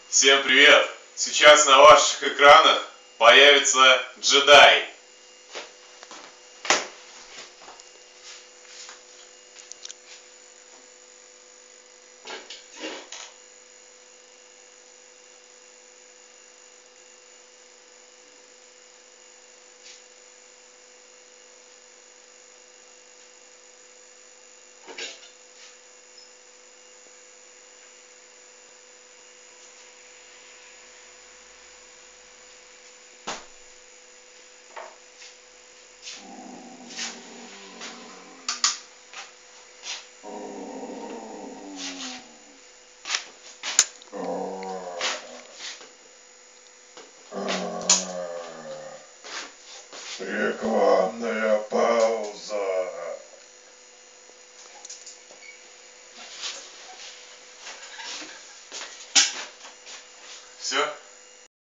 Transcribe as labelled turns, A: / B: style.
A: Всем привет! Сейчас на ваших экранах появится джедай.
B: Рекламная пауза.
A: Все?